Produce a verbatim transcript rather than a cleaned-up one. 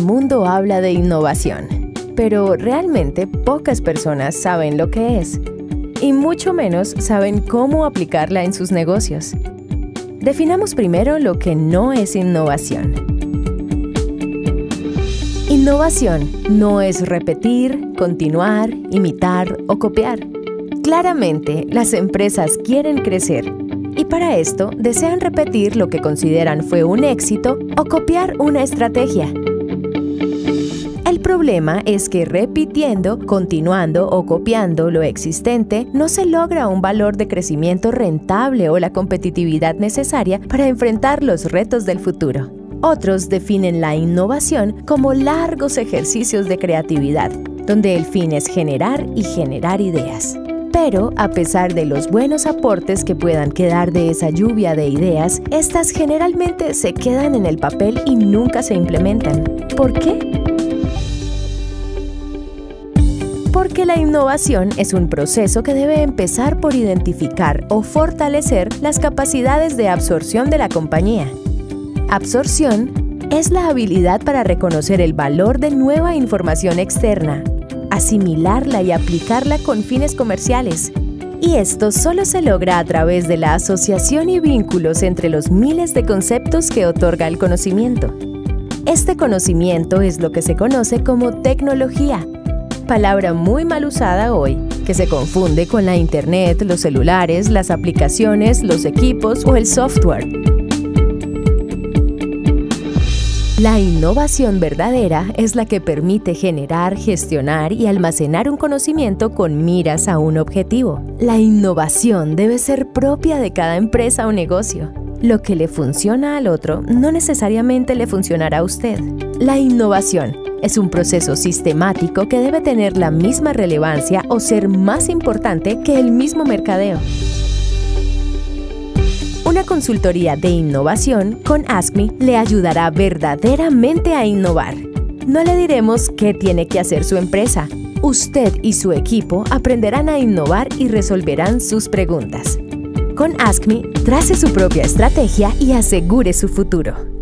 mundo habla de innovación, pero realmente pocas personas saben lo que es, y mucho menos saben cómo aplicarla en sus negocios. Definamos primero lo que no es innovación. Innovación no es repetir, continuar, imitar o copiar. Claramente, las empresas quieren crecer y para esto desean repetir lo que consideran fue un éxito o copiar una estrategia. El problema es que repitiendo, continuando o copiando lo existente no se logra un valor de crecimiento rentable o la competitividad necesaria para enfrentar los retos del futuro. Otros definen la innovación como largos ejercicios de creatividad, donde el fin es generar y generar ideas. Pero, a pesar de los buenos aportes que puedan quedar de esa lluvia de ideas, estas generalmente se quedan en el papel y nunca se implementan. ¿Por qué? Porque la innovación es un proceso que debe empezar por identificar o fortalecer las capacidades de absorción de la compañía. Absorción es la habilidad para reconocer el valor de nueva información externa, asimilarla y aplicarla con fines comerciales. Y esto solo se logra a través de la asociación y vínculos entre los miles de conceptos que otorga el conocimiento. Este conocimiento es lo que se conoce como tecnología, palabra muy mal usada hoy, que se confunde con la Internet, los celulares, las aplicaciones, los equipos o el software. La innovación verdadera es la que permite generar, gestionar y almacenar un conocimiento con miras a un objetivo. La innovación debe ser propia de cada empresa o negocio. Lo que le funciona al otro no necesariamente le funcionará a usted. La innovación es un proceso sistemático que debe tener la misma relevancia o ser más importante que el mismo mercadeo. Una consultoría de innovación con Ask Me le ayudará verdaderamente a innovar. No le diremos qué tiene que hacer su empresa. Usted y su equipo aprenderán a innovar y resolverán sus preguntas. Con Ask Me, trace su propia estrategia y asegure su futuro.